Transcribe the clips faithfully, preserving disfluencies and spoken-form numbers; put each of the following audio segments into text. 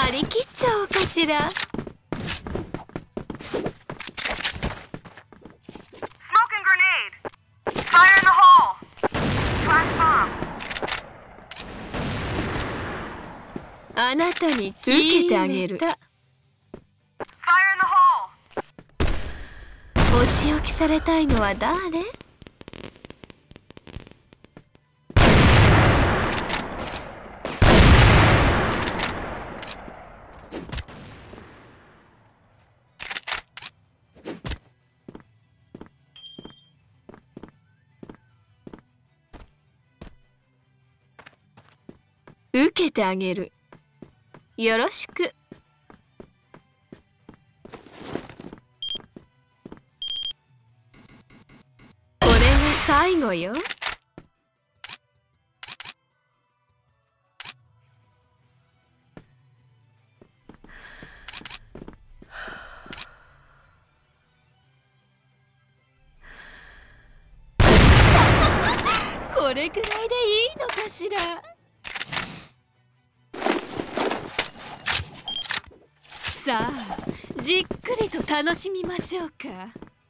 張り切っちゃおうかしら。あなたに受けてあげる。お仕置きされたいのは誰？受けてあげる。よろしく。これが最後よ。これぐらいでいいのかしら。さあ、じっくりと楽しみましょうか。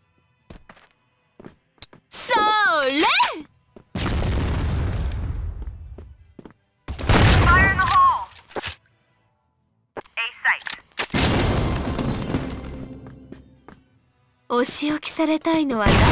それ！お仕置きされたいのは誰？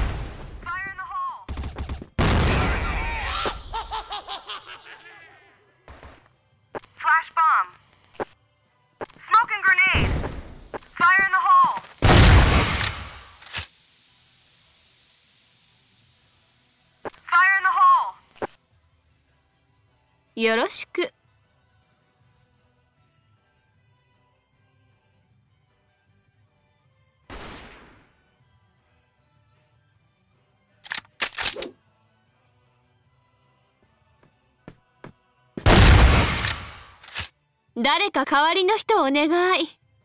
よろしく。誰か代わりの人をお願い。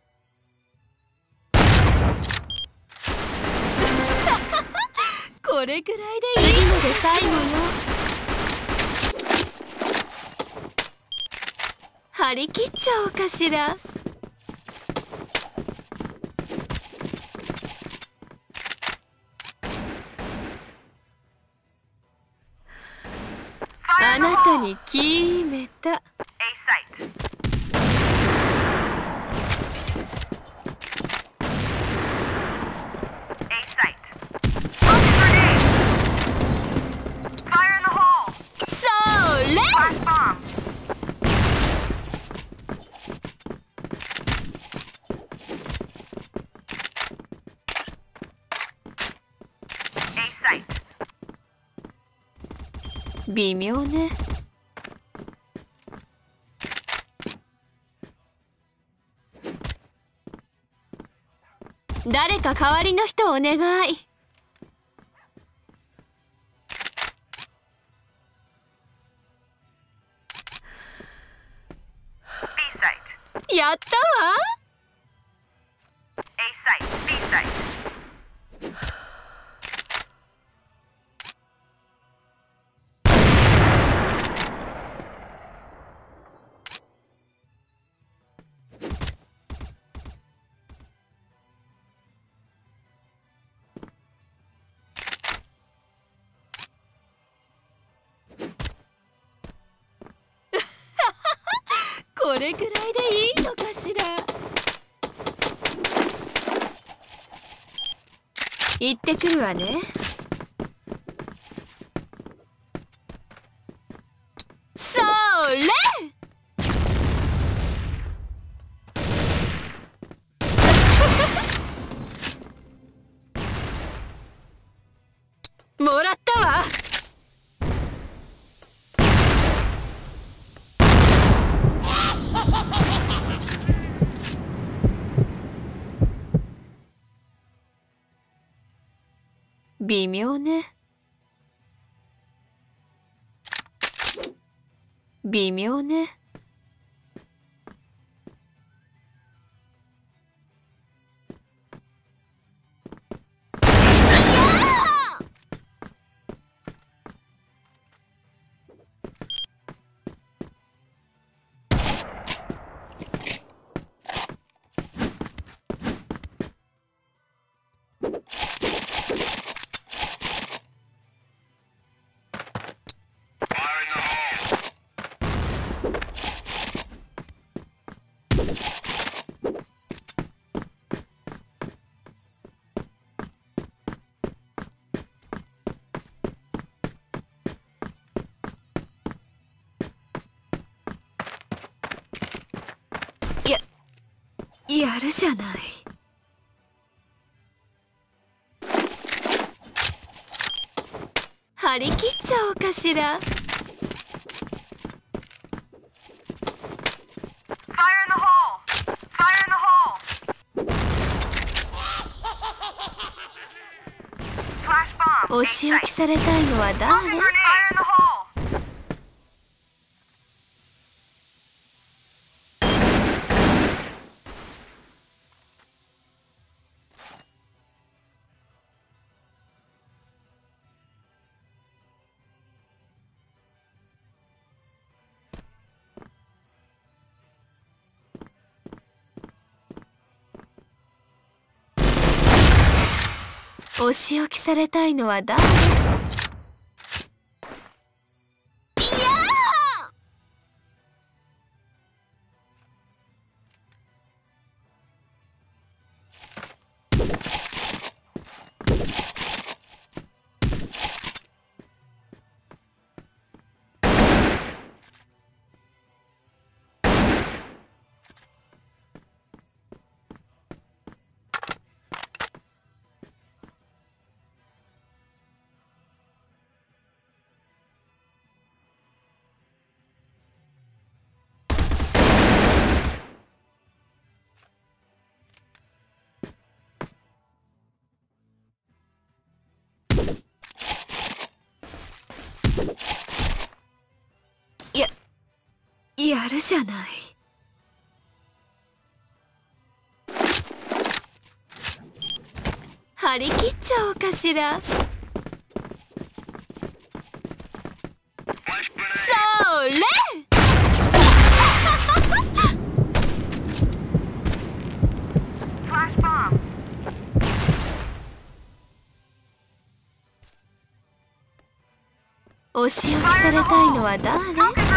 これぐらいでいい。次ので最後よ。張り切っちゃおうかしら。あなたに決めた。微妙ね。誰か代わりの人をお願い。やったわ。これぐらいでいいのかしら。行ってくるわね。それ！もらったわ。微妙ね。微妙ね。 やるじゃない。張り切っちゃおうかしら。お仕置きされたいのは誰？お仕置きされたいのは誰？や、やるじゃない。張り切っちゃおうかしら。それお仕置きされたいのは誰？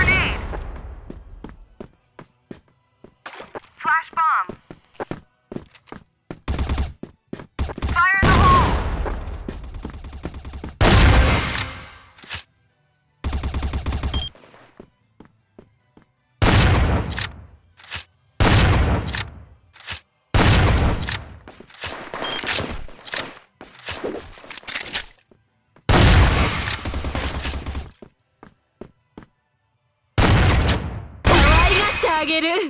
あげる。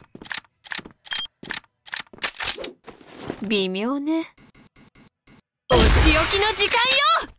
微妙ね。お仕置きの時間よ。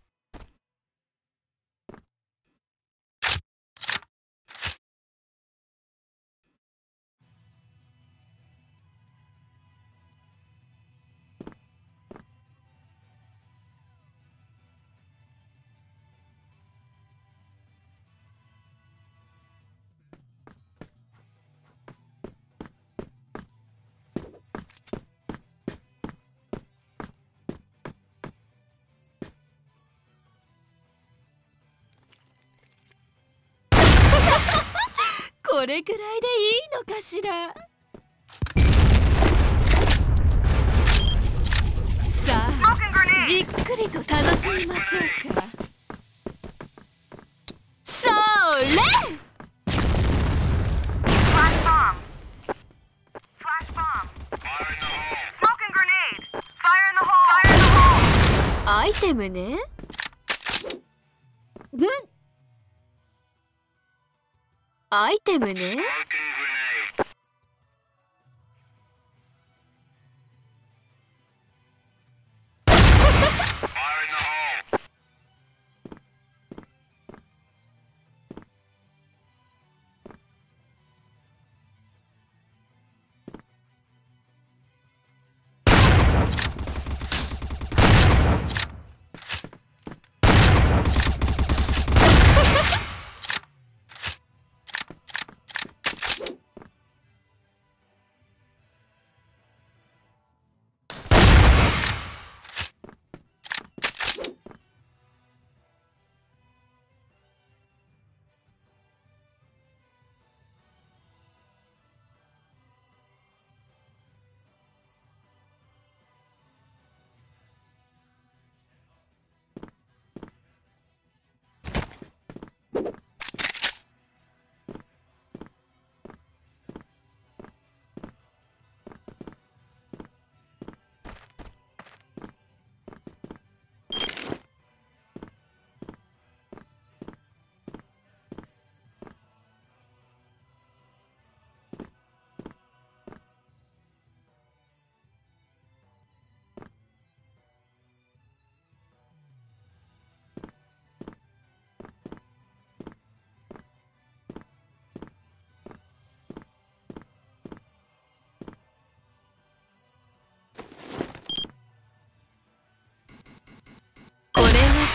これくらいでいいのかしら。さあ、じっくりと楽しみましょうか。それ！アイテムね。ん？アイテムね。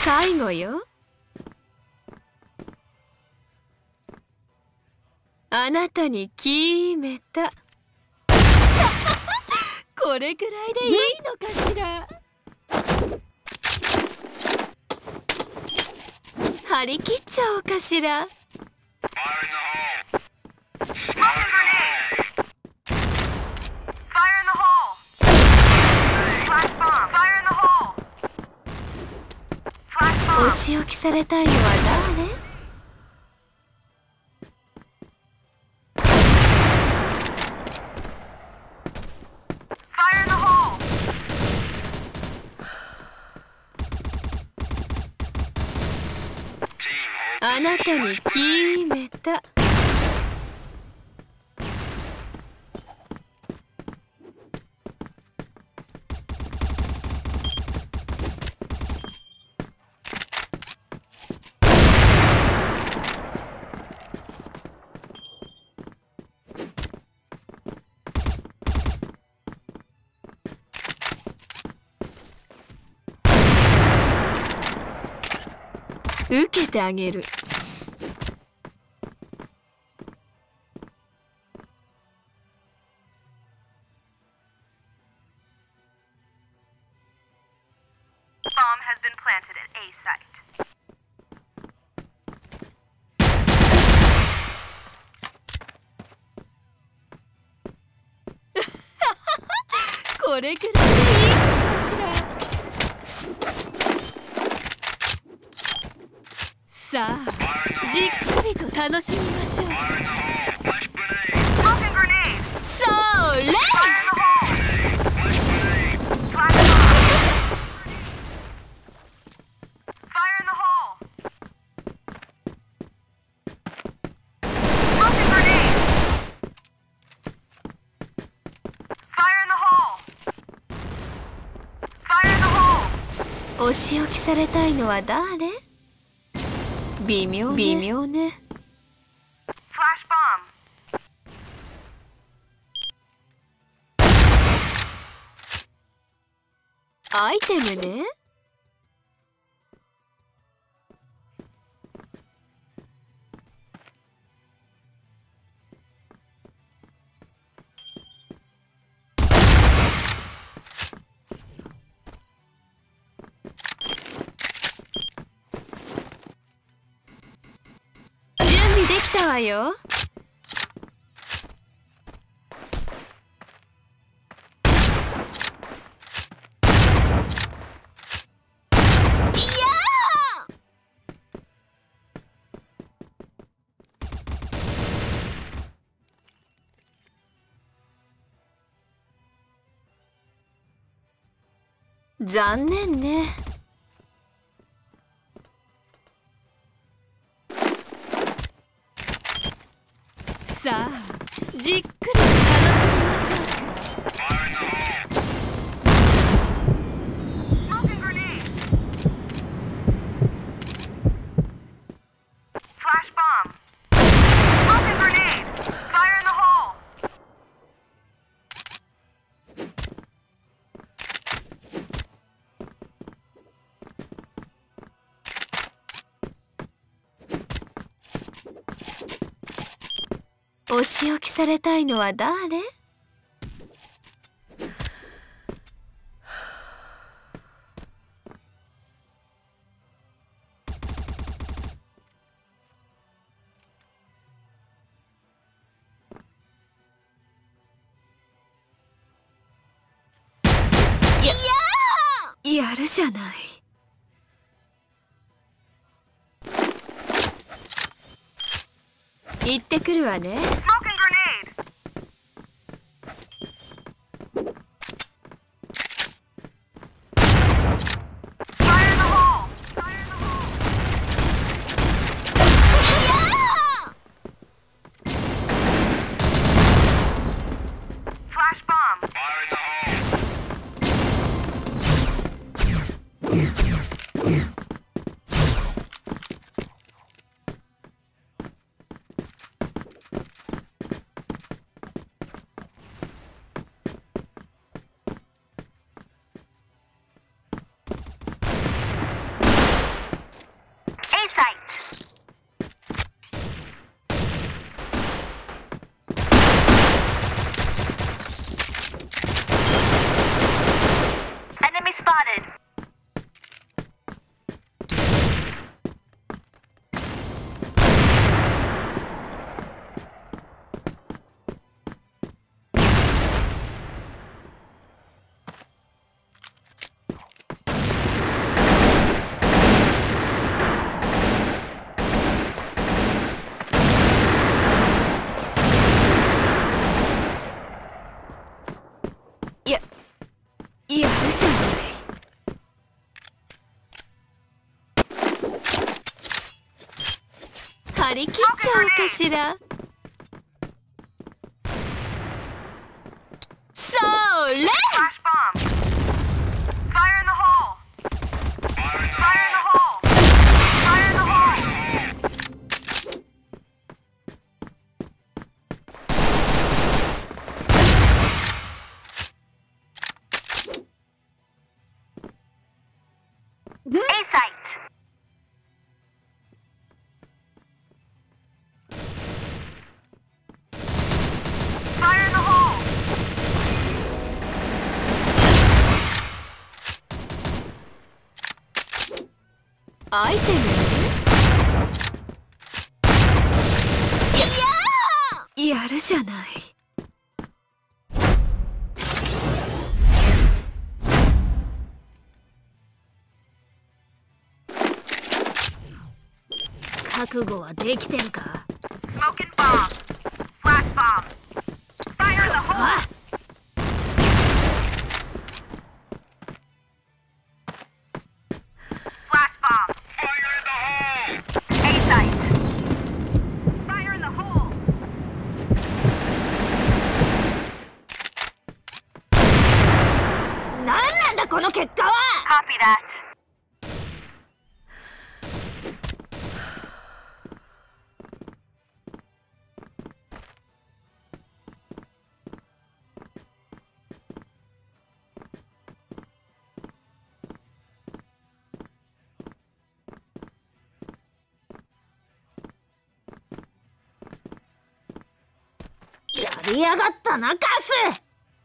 最後よ。あなたに決めた。これぐらいでいいのかしら。張り切っちゃおうかしら。お仕置きされたいのは誰？あなたに決めた。受けてあげる。これくらいでいいのかしら。さあ、じっくりと楽しみましょう。それ！お仕置きされたいのは誰？微妙ね。微妙ね。アイテムね。準備できたわよ。残念ね。さあ、じっくりと楽しみましょう。お仕置きされたいのは誰？や、やるじゃない。行ってくるわね。 り切っちゃおうかしら。それ！アイテム？いやー！やるじゃない。覚悟はできてるか？この結果は。 Copy that。 やりやがったな、カス。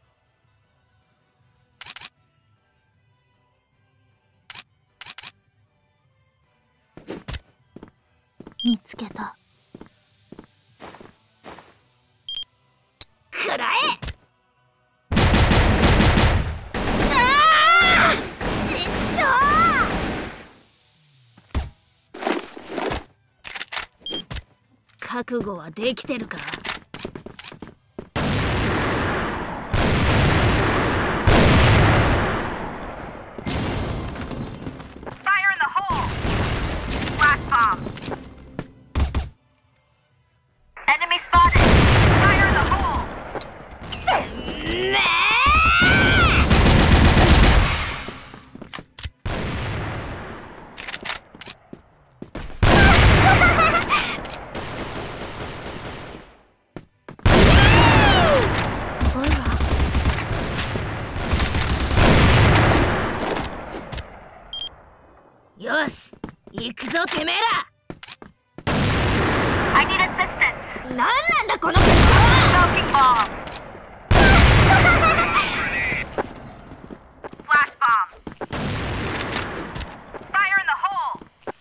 見つけた。くらえ！ああ！ちくしょう！覚悟はできてるか？よし、行くぞてめえら。 I need assistance。 なんなんだこの結果は。 Smoking bomb。 Flash bomb。 Fire in the hole。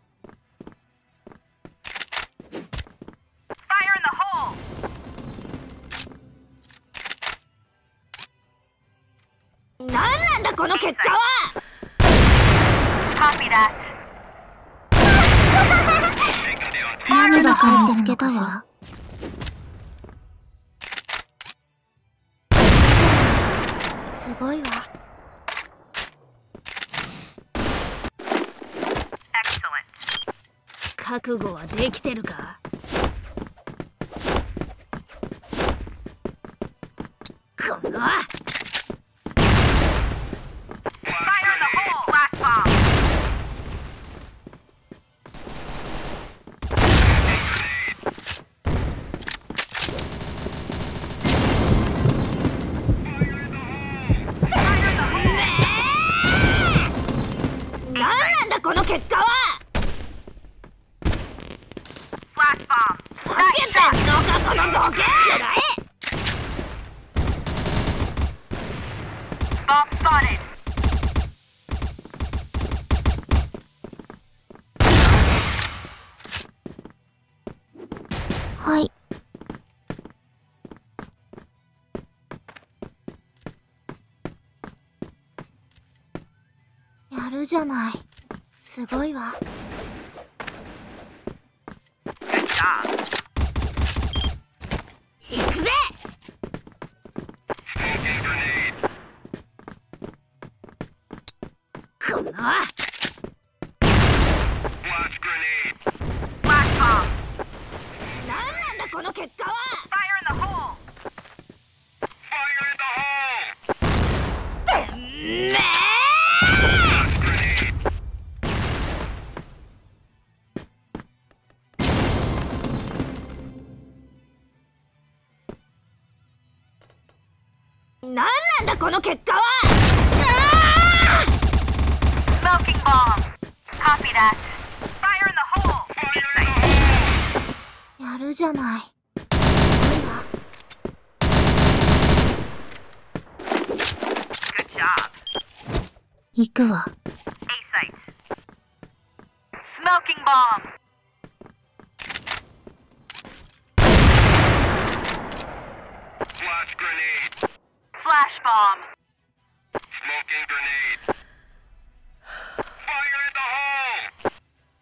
Fire in the hole。 なんなんだこの結果は。 Copy that。 何が入ってつけたわ。すごいわ。覚悟はできてるか？このこの結果は。叫んでんのかこのボケ！くらえ！ Bomb spotted。 はい。やるじゃない。すごいわ。行くぜ！このの結果は。 Fire in the hole! Fire in the hole! てめえ。なんなんだこの結果は。 Smoking bomb! Copy that! Fire in the hole! Fire in the hole! やるじゃない。 Good job! 行くわ。 A site! Smoking bomb! Flash grenade! Flash bomb! Smoking grenade! Fire in the hole!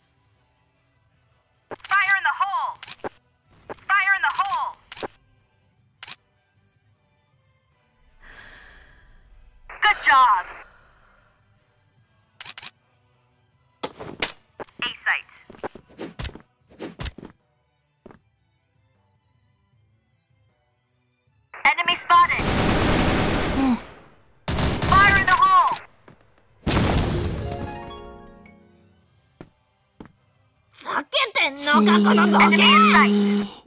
Fire in the hole! Fire in the hole! Good job! A site! Enemy spotted! ええ。 Fire in the hole! 避けてんのかこのボケ。 Enemy in sight!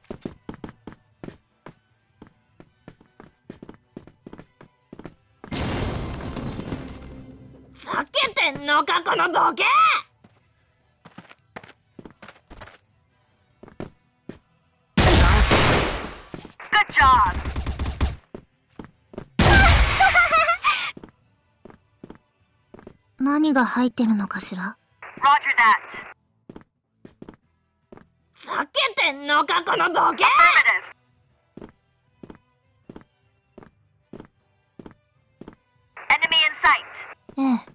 避けてんのかこのボケ。 Good job! 何が入ってるのかしら。 Roger that! 避けてんのかこのボケ。 Affirmative! Enemy in sight! ええ。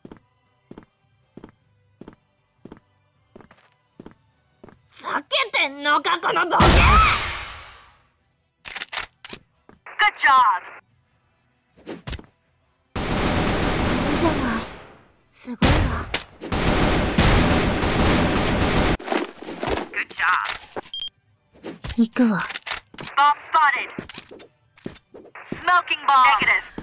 避けてんのかこのボケ。 Good job! いいじゃない。すごいわ。 Good job! 行くわ。 Bomb spotted! Smoking bomb! Negative!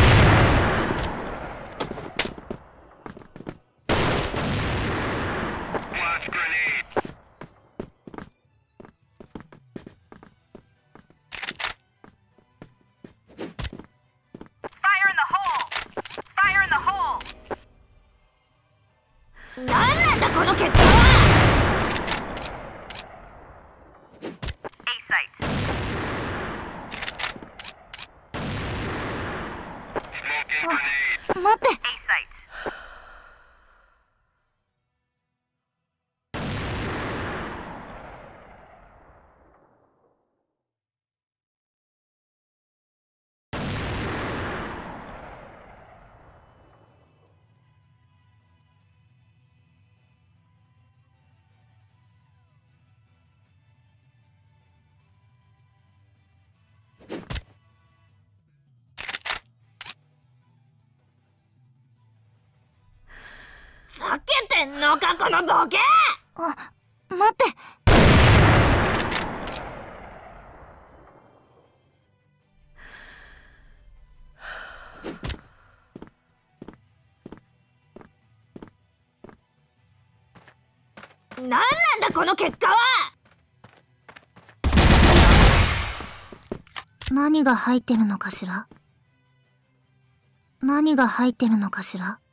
Flash grenade! Fire in the hole! Fire in the hole! なんなんだこの結果は。 A site! Smoking grenade! 待って。 A site! 避けてんのかこのボケ。あ、待って。なんなんだこの結果は。何が入ってるのかしら。何が入ってるのかしら。